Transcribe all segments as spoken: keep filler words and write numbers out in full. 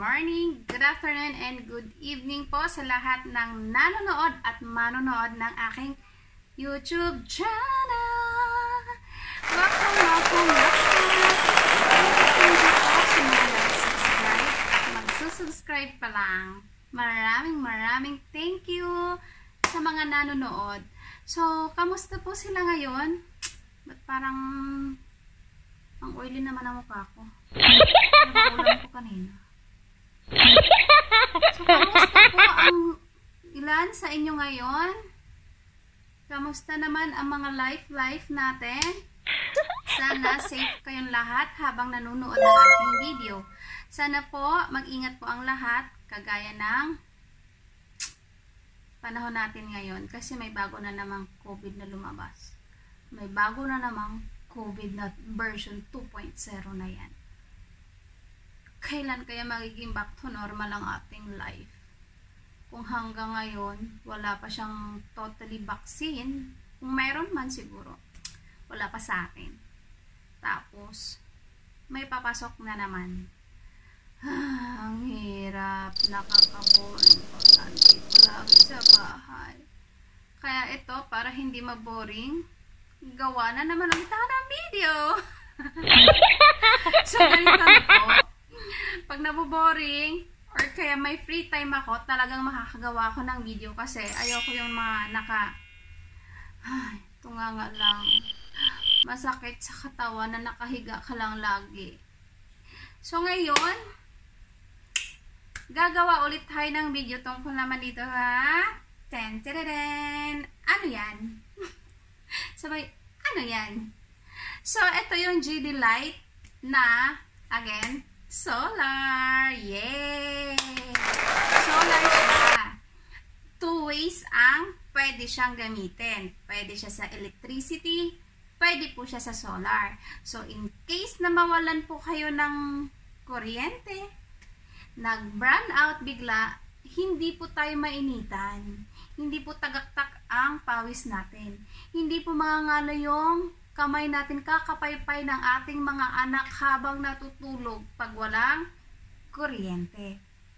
morning, good afternoon, and good evening po sa lahat ng nanonood at manonood ng aking YouTube channel. Welcome, welcome, welcome. Thank you po sa mga nag-subscribe at magsusubscribe pa lang. Maraming maraming thank you sa mga nanonood. So, kamusta po sila ngayon? Ba't parang ang oily naman ang mukha ko? Nakulang ko kanina. So, kamusta po ang ilan sa inyo ngayon? Kamusta naman ang mga life-life natin? Sana safe kayong lahat habang nanonood ng aking video. Sana po, mag-ingat po ang lahat, kagaya ng panahon natin ngayon. Kasi may bago na namang COVID na lumabas. May bago na namang COVID na version two point oh na yan. Kailan kaya magiging back to normal ang ating life? Kung hanggang ngayon, wala pa siyang totally vaccine, kung meron man siguro, wala pa sa atin. Tapos, may papasok na naman. Ah, ang hirap, nakaka-boring pag nandito lang sa bahay. Kaya ito, para hindi ma-boring, gawa na naman ang tayo ng video. So, ganito na po. Pag naboboring, or kaya may free time ako, talagang makakagawa ako ng video kasi ayoko yung mga naka ay, tunga nga lang. Masakit sa katawan na nakahiga ka lang lagi. So, ngayon, gagawa ulit tayo ng video tungkol naman dito, ha? Ten, ten, ano yan? Sabay, ano yan? So, ito yung G D light na, again, solar. Yay! Solar siya. Two ways ang pwede siyang gamitin. Pwede siya sa electricity, pwede po siya sa solar. So, in case na mawalan po kayo ng kuryente, nag-brown out bigla, hindi po tayo mainitan. Hindi po tagaktak ang pawis natin. Hindi po mangangalo yung kamay natin kakapaypay ng ating mga anak habang natutulog pag walang kuryente.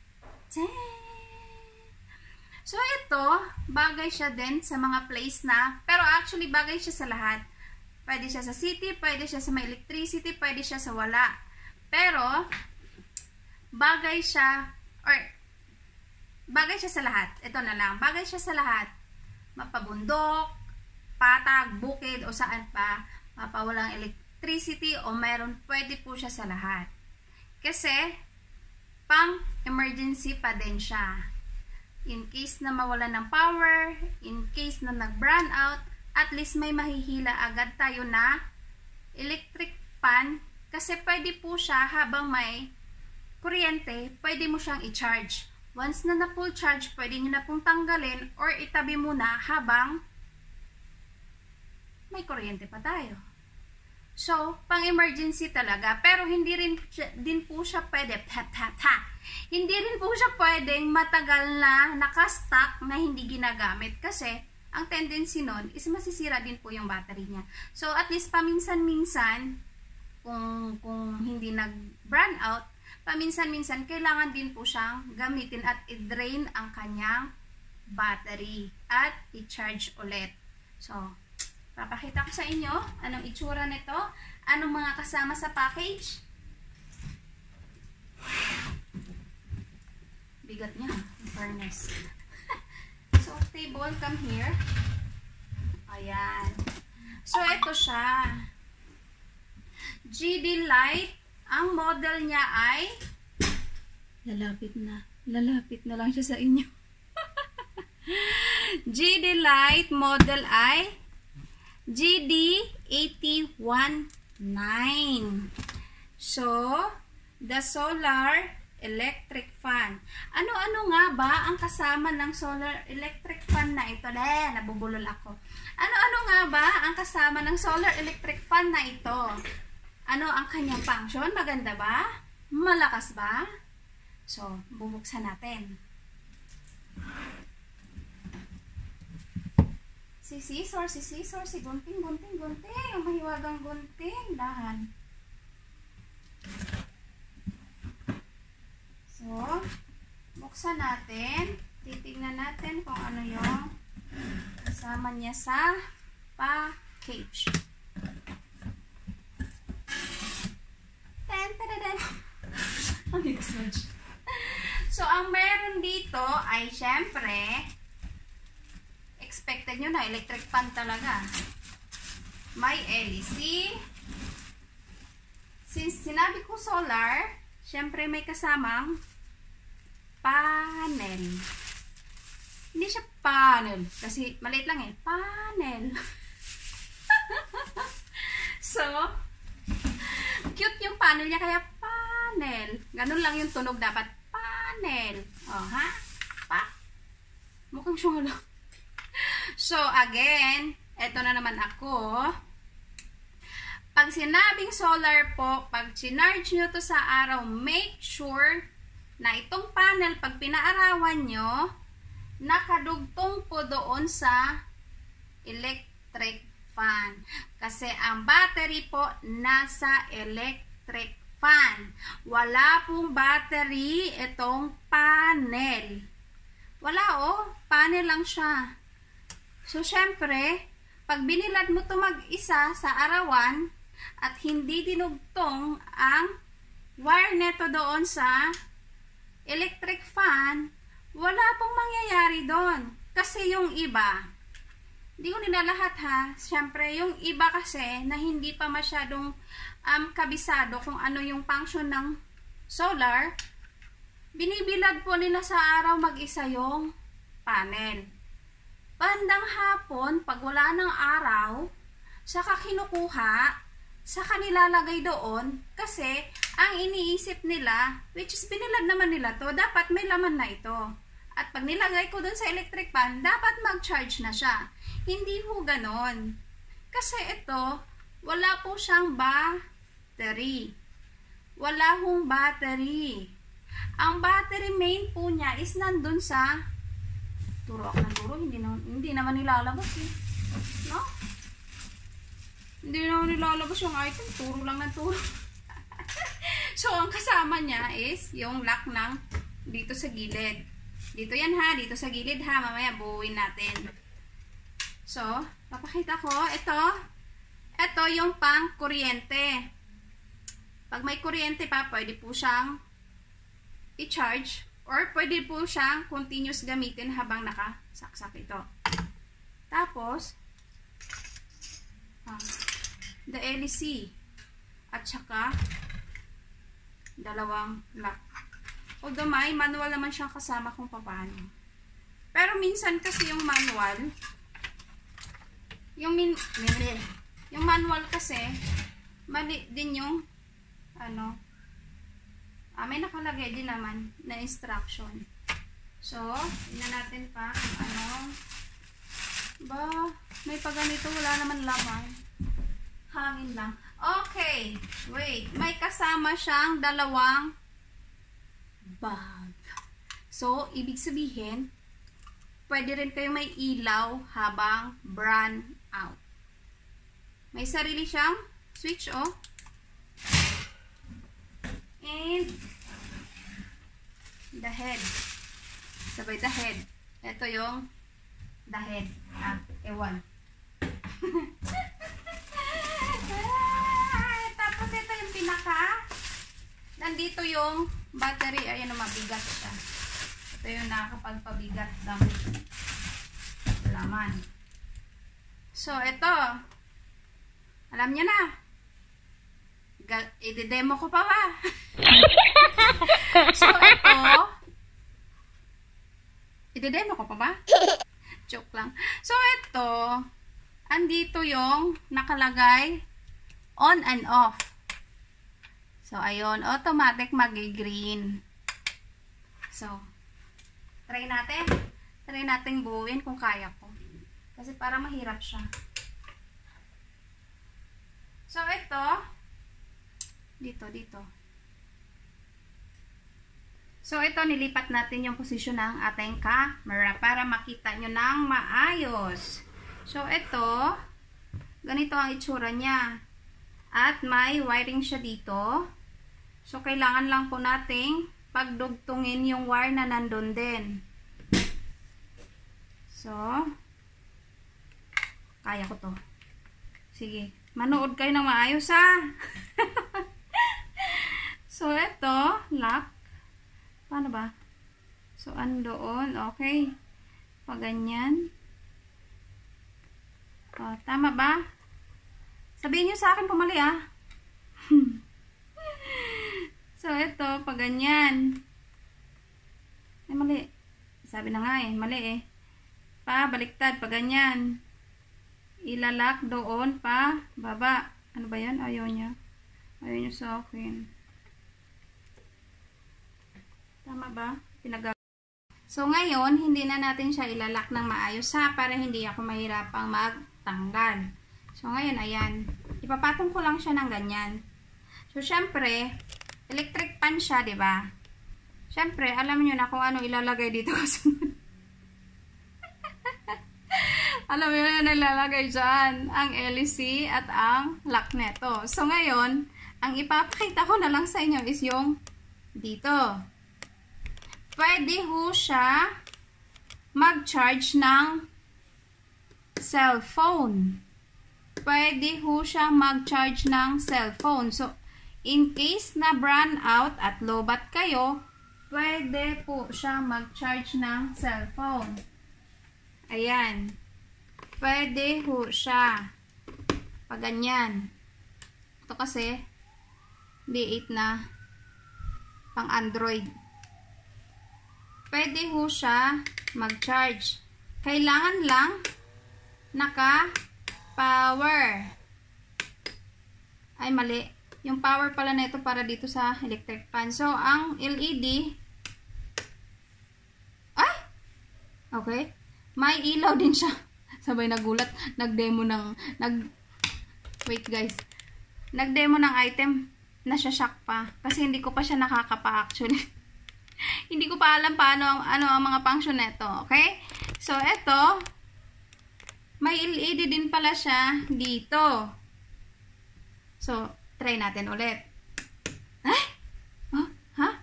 So ito, bagay siya din sa mga place na, pero actually bagay siya sa lahat. Pwede siya sa city, pwede siya sa may electricity, pwede siya sa wala. Pero, bagay siya, or bagay siya sa lahat. Ito na lang. Bagay siya sa lahat. Mapabundok, patag, bukid, o saan pa. Mapawalang electricity o meron, pwede po siya sa lahat. Kasi, pang emergency pa din siya. In case na mawala ng power, in case na nag-brown out, at least may mahihila agad tayo na electric fan. Kasi pwede po siya habang may kuryente, pwede mo siyang i-charge. Once na na-full charge, pwede nyo na pong tanggalin or itabi muna habang may kuryente pa tayo. So, pang-emergency talaga. Pero hindi rin din po siya pwede, ta, ta, ta. Hindi rin po siya pwedeng matagal na nakastock na hindi ginagamit. Kasi, ang tendency nun is masisira din po yung battery niya. So, at least paminsan-minsan, kung, kung hindi nag-burn out, paminsan-minsan, kailangan din po siyang gamitin at i-drain ang kanyang battery at i-charge ulit. So, papakita ko sa inyo anong itsura nito, anong mga kasama sa package. Bigat niya, in fairness. So, table, come here. Ayan. So, ito siya. G D light. Ang model niya ay lalapit na. Lalapit na lang siya sa inyo. G D light model ay G D eight one nine. So, the solar electric fan. Ano-ano nga ba ang kasama ng solar electric fan na ito? Le, nabubulol ako. Ano-ano nga ba ang kasama ng solar electric fan na ito? Ano ang kanyang function? Maganda ba? Malakas ba? So, bubuksan natin. Si scissor, si scissor, si gunting, gunting, gunting. Ang mahiwagang gunting. Dahan. So, So, buksan natin. Titignan natin kung ano yung kasama niya sa package. Ten, ten, ten. So, ang meron dito ay syempre, expected nyo na, electric fan talaga. May L E C. Since sinabi ko solar, syempre may kasamang panel. Hindi siya panel. Kasi maliit lang eh. Panel. So, cute yung panel niya kaya panel. Ganun lang yung tunog dapat. Panel. O, ha? Pa? Mukhang siyang lang. So, again, eto na naman ako. Pag sinabing solar po, pag sinarge nyo to sa araw, make sure na itong panel, pag pinaarawan nyo, nakadugtong po doon sa electric fan. Kasi ang battery po nasa electric fan. Wala pong battery itong panel. Wala oh, panel lang siya. So, syempre, pag binilad mo to mag-isa sa arawan, at hindi dinugtong ang wire neto doon sa electric fan, wala pong mangyayari doon. Kasi yung iba, hindi ko nilalahat ha, syempre yung iba kasi na hindi pa masyadong um, kabisado kung ano yung function ng solar, binibilad po nila sa araw mag-isa yung panel. Bandang hapon, pag wala ng araw, saka kinukuha, saka nilalagay doon kasi ang iniisip nila, which is binilad naman nila to, dapat may laman na ito. At pag nilagay ko doon sa electric fan, dapat mag-charge na siya. Hindi po ganon. Kasi ito, wala po siyang battery. Wala hong battery. Ang battery main po niya is nandun sa turo ako ng turo, hindi, na, hindi naman nilalabas eh. No? Hindi naman nilalabas yung item, turo lang ng turo. So, ang kasama niya is yung lock ng dito sa gilid. Dito yan ha, dito sa gilid ha, mamaya buuin natin. So, papakita ko, ito, ito yung pang kuryente. Pag may kuryente pa, pwede po siyang i-charge or pwede po siyang continuous gamitin habang nakasaksak ito. Tapos, ah, the L E C at saka dalawang lock. Although may manual naman siyang kasama kung paano. Pero minsan kasi yung manual, yung min, yung manual kasi mali din yung ano, ah, may nakalagay din naman na instruction. So, ina natin pa ano ba, may pa ganito, wala naman laman. Hangin lang. Okay, wait. May kasama siyang dalawang bag. So, ibig sabihin, pwede rin kayo may ilaw habang brown out. May sarili siyang switch, oh. And the head. Sabay the head. Ito yung the head. Ah, ewan. Tapos ito yung pinaka. Nandito yung battery. Ayan, mabigat siya. Ito yung nakakapagpabigat ng laman. So, ito. Alam niyo na. I-demo ko pa ba? So, ito. I-demo ko pa ba? Joke lang. So, ito. Andito yung nakalagay on and off. So, ayun. Automatic mag-green. So, try natin. Try natin buuin kung kaya ko. Kasi para mahirap siya. So, ito. Dito, dito. So, ito, nilipat natin yung posisyon ng ating camera para makita nyo ng maayos. So, ito, ganito ang itsura niya. At may wiring siya dito. So, kailangan lang po nating pagdugtungin yung wire na nandun din. So, kaya ko to. Sige, manood kayo ng maayos ha. So, ito, lock. Paano ba? So, andoon. Okay. Pag ganyan. O, tama ba? Sabihin nyo sa akin kung mali ah. So, ito, pag ganyan. Ay, mali. Sabi na nga eh, mali eh. Pa, baliktad, pag ganyan. Ilalak doon pa, baba. Ano ba yan? Ayaw niya. Ayaw niya sa akin. Tama ba? Pinag- so, ngayon, hindi na natin siya ilalak ng maayos ha, para hindi ako mahirapang magtanggal. So, ngayon, ayan. Ipapatong ko lang siya ng ganyan. So, syempre, electric pan siya, diba? Syempre, alam niyo na kung ano ilalagay dito kasunod. Alam mo na nilalagay dyan ang L E C at ang lock neto. So, ngayon, ang ipapakita ko na lang sa inyo is yung dito. Pwede ho siya mag-charge ng cellphone. Pwede ho siya mag-charge ng cellphone. So, in case na brand out at lobat kayo, pwede po siya mag-charge ng cellphone. Ayan. Pwede ho siya. Pag ganyan. Ito kasi B eight na pang Android. Pwede ho siya mag-charge. Kailangan lang naka-power. Ay, mali. Yung power pala na ito para dito sa electric fan. So, ang L E D ay! Okay. May ilaw din siya. Sabay nagulat. Nag-demo ng nag wait guys. Nag-demo ng item. Nasya-shock pa. Kasi hindi ko pa siya nakakapa actually. Hindi ko pa alam paano ang, ano ang mga function nito. Okay? So, ito, may L E D din pala siya dito. So, try natin ulit. Ay! Oh, ha?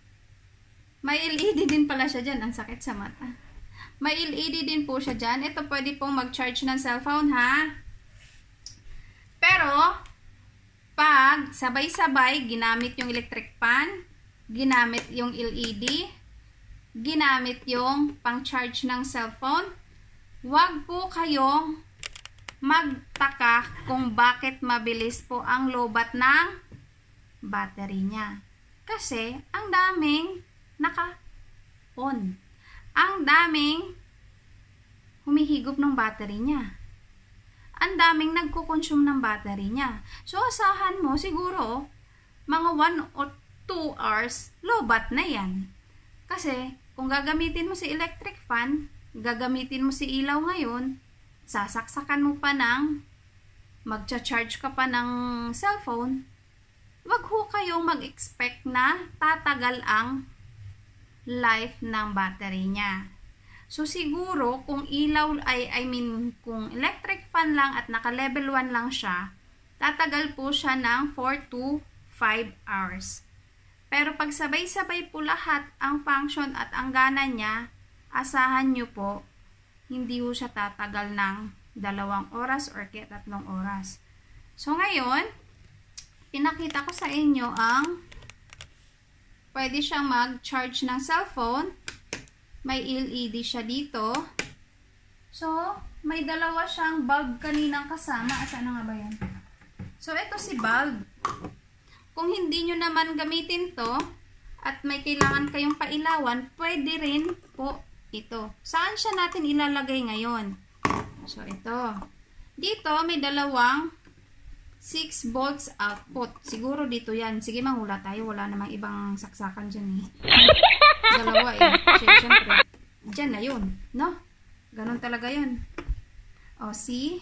May L E D din pala siya dyan. Ang sakit sa mata. May L E D din po siya dyan. Ito pwede pong mag-charge ng cellphone, ha? Pero, pag sabay-sabay ginamit yung electric fan, ginamit yung L E D, ginamit yung pang-charge ng cellphone, wag po kayong magtaka kung bakit mabilis po ang lobat ng battery niya. Kasi, ang daming naka-on. Ang daming humihigop ng battery niya. Ang daming nagko-consume ng battery niya. So, asahan mo siguro mga one or two hours, lobat na yan. Kasi, kung gagamitin mo si electric fan, gagamitin mo si ilaw ngayon, sasaksakan mo pa ng, magcha-charge ka pa ng cellphone, wag ho kayong mag-expect na tatagal ang life ng battery niya. So, siguro, kung ilaw, ay, I mean, kung electric fan lang at naka-level one lang siya, tatagal po siya ng four to five hours. Pero pag sabay-sabay po lahat ang function at ang gana niya, asahan nyo po, hindi po siya tatagal ng dalawang oras or kaya tatlong oras. So, ngayon, pinakita ko sa inyo ang pwede siyang mag-charge ng cellphone. May L E D siya dito. So, may dalawa siyang bulb kaninang kasama. Asan na nga ba yan? So, ito si bulb. Kung hindi nyo naman gamitin to at may kailangan kayong pailawan, pwede rin po ito. Saan siya natin ilalagay ngayon? So, ito. Dito, may dalawang six volts output. Siguro dito yan. Sige, manghula tayo. Wala namang ibang saksakan dyan eh. Dalawa eh. Siyempre. Dyan na yun. No? Ganon talaga yun. O, see?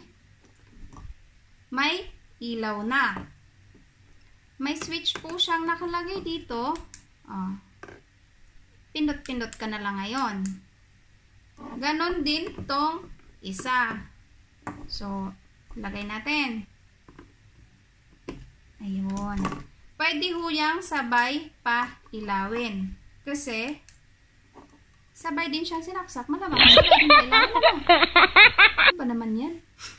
May ilaw na. May switch po siyang nakalagay dito. O. Pindot-pindot ka na lang ngayon. Ganon din tong isa. So, lagay natin. Ayun. Pwede ho yang sabay pa ilawin. Kasi, sabay din siyang sinaksak. Malamang, sabay din kailangan. Ano ba naman yan?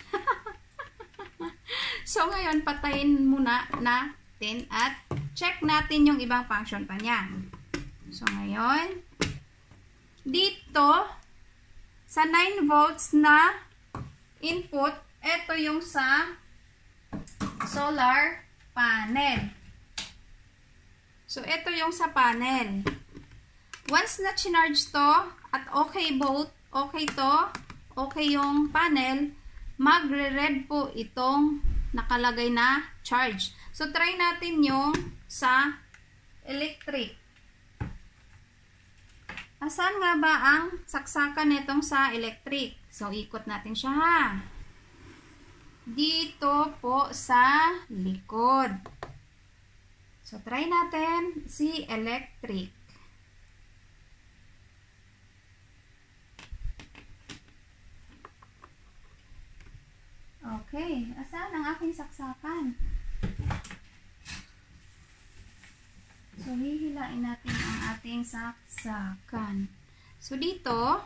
So, ngayon, patayin muna natin at check natin yung ibang function pa niya. So, ngayon, dito, sa nine volts na input, ito yung sa solar panel. So, ito yung sa panel. Once na chinarge to, at okay both, okay to, okay yung panel, magre-red po itong nakalagay na charge. So, try natin yung sa electric. Asan nga ba ang saksakan nitong sa electric? So, ikot natin siya ha. Dito po sa likod. So, try natin si electric. Okay. Asan ang aking saksakan? So, hihilain natin ang ating saksakan. So, dito,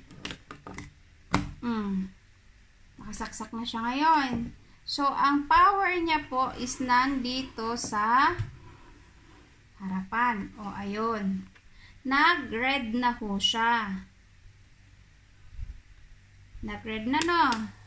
mm, nakasaksak na siya ngayon. So, ang power niya po is nandito sa harapan. O, ayun. Nag-red na po siya. Nag-red na, no?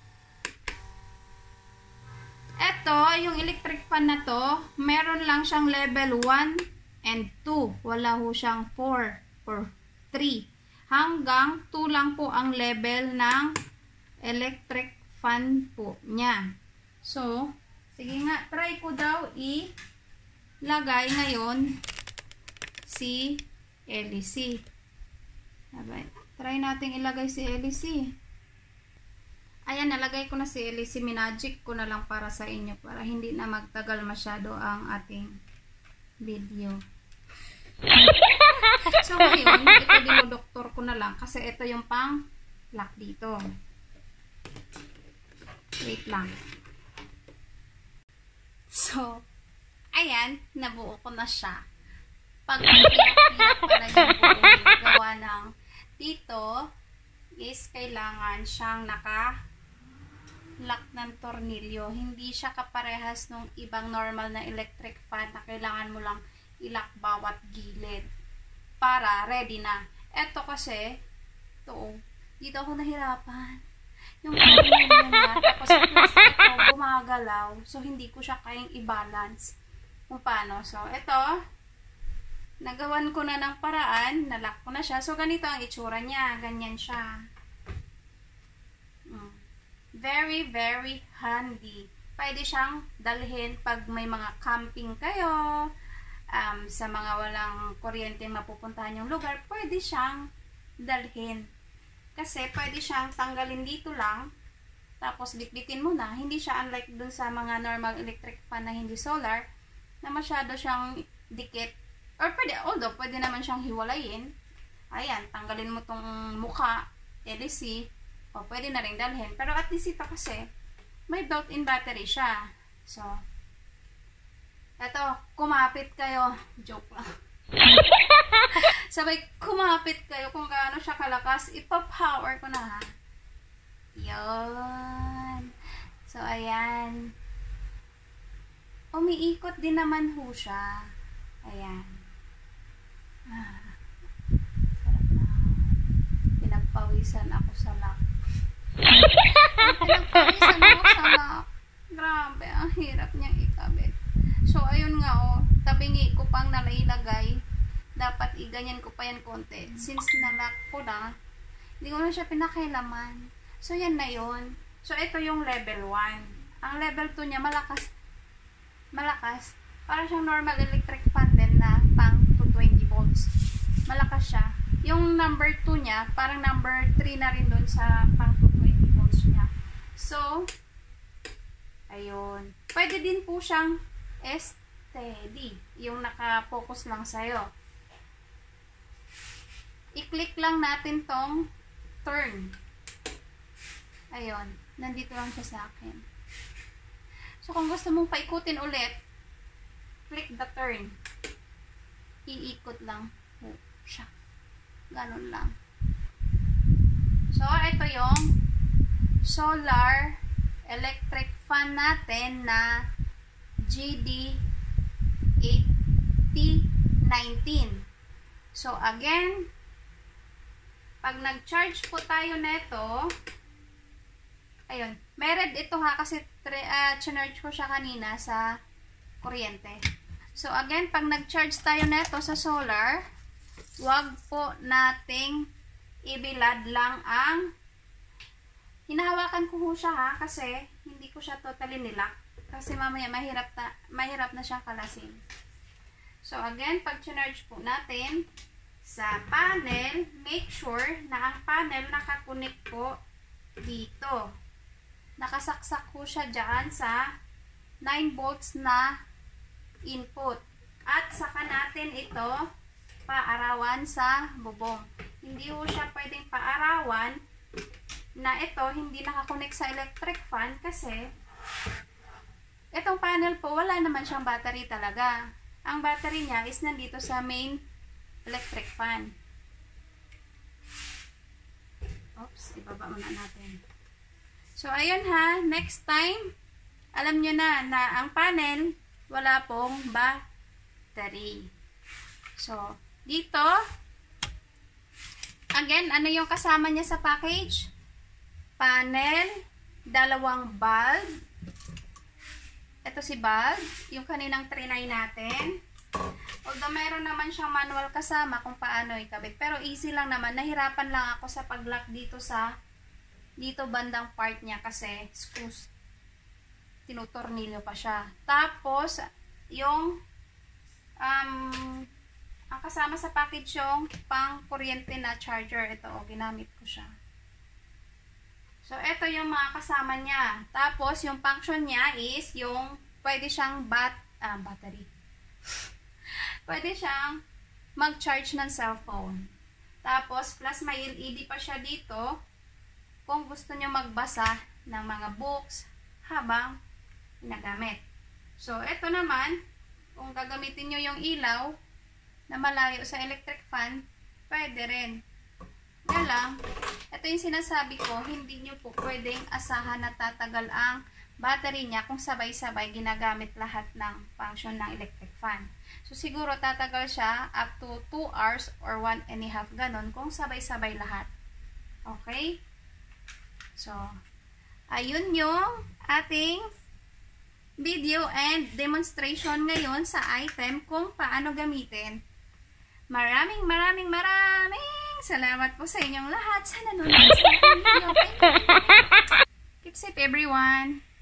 Ito, yung electric fan na to, meron lang siyang level one and two. Wala ho siyang four or three. Hanggang two lang po ang level ng electric fan po niya. So, sige nga, try ko daw ilagay ngayon si L E C. Try natin ilagay si L E C. Ayan, nalagay ko na si L E C. Minagic ko na lang para sa inyo para hindi na magtagal masyado ang ating video. So, ngayon, ito dinodoktor ko na lang kasi ito yung pang lock dito. Wait lang. So, ayan, nabuo ko na siya. Pag hirap-hirap pala yung buo, gawa ng dito is kailangan siyang naka lock ng tornilyo. Hindi siya kaparehas nung ibang normal na electric fan na kailangan mo lang ilock bawat gilid para ready na. Eto kasi, to, dito ako nahirapan. Yung tornilyo na, tapos plus ito, gumagalaw. So, hindi ko siya kayang i-balance kung paano. So, eto, nagawan ko na ng paraan, nalock ko na siya. So, ganito ang itsura niya. Ganyan siya. Mm. Very, very handy. Pwede siyang dalhin pag may mga camping kayo, um, sa mga walang kuryente mapupuntahan yung lugar, pwede siyang dalhin. Kasi pwede siyang tanggalin dito lang, tapos bitbitin mo na. Hindi siya unlike dun sa mga normal electric fan na hindi solar, na masyado siyang dikit. Or pwede, although pwede naman siyang hiwalayin. Ayan, tanggalin mo tong mukha, L E C, o pwede na rin dalhin. Pero at least ito kasi, may built-in battery siya. So, eto, kumapit kayo. Joke lang. Sabay, kumapit kayo kung gaano siya kalakas. Ipa-power ko na ha. Yun. So, ayan. Umiikot din naman ho siya. Ayan. Ah. Sarap na. Pinagpawisan ako sa lock. Pinagpawisan ako sa lock. Grabe, ang hirap niyang ikabit. So, ayun nga oh, tabingi ko pang nalailagay. Dapat iganyan ko pa yan konti. Since nalock ko na, hindi ko na siya pinakailaman. So, yan na yun. So, ito yung level one. Ang level two niya, malakas. Malakas. Para siyang normal electric fan din na pang two twenty volts. Malakas siya. Yung number two niya, parang number three na rin doon sa pang two twenty volts niya. So, ayun. Pwede din po siyang steady. Yung naka-focus lang sa'yo. I-click lang natin tong turn. Ayun. Nandito lang siya sa akin. So, kung gusto mong paikutin ulit, click the turn. Iikot lang. siya. Ganun lang. So, ito yung solar electric fan natin na G D eighty nineteen. So, again, pag nag-charge po tayo neto, ayun, may red ito ha, kasi uh, charge ko siya kanina sa kuryente. So, again, pag nag-charge tayo neto sa solar, wag po nating ibilad lang ang hinahawakan ko ho siya ha, kasi hindi ko siya totally nilock. Kasi mamaya mahirap na, mahirap na siyang kalasin. So, again, pag charge po natin sa panel, make sure na ang panel nakakunik po dito. Nakasaksak po siya dyan sa nine volts na input. At saka natin ito paarawan sa bubong. Hindi po siya pwedeng paarawan na ito hindi nakakunik sa electric fan kasi itong panel po wala naman siyang battery talaga. Ang battery niya is nandito sa main electric fan. Oops, ibaba muna natin. So, ayun ha, next time, alam nyo na na ang panel, wala pong battery. So, dito, again, ano yung kasama niya sa package? Panel, dalawang bulb. Ito si bulb, yung kaninang trinay natin. Although meron naman siyang manual kasama kung paano ikabit. Pero easy lang naman. Nahirapan lang ako sa pag-lock dito sa dito bandang part niya kasi screws. Tinutornilyo pa siya. Tapos, yung um, ang kasama sa package yung pang kuryente na charger. Ito, oh, ginamit ko siya. So, ito yung mga kasama niya. Tapos, yung function niya is yung pwede siyang bat, ah, battery. Pwede siyang mag-charge ng cellphone. Tapos, plus may L E D pa siya dito kung gusto nyo magbasa ng mga books habang ginagamit. So, ito naman, kung gagamitin nyo yung ilaw na malayo sa electric fan, pwede rin. Yan lang, ito yung sinasabi ko, hindi nyo po pwedeng asahan na tatagal ang battery niya kung sabay-sabay ginagamit lahat ng function ng electric fan. So, siguro tatagal siya up to two hours or one and a half, ganon, kung sabay-sabay lahat. Okay? So, ayun yung ating video and demonstration ngayon sa item kung paano gamitin. Maraming, maraming, maraming salamat po sa inyong lahat sa nanonood sa video. Keep safe everyone!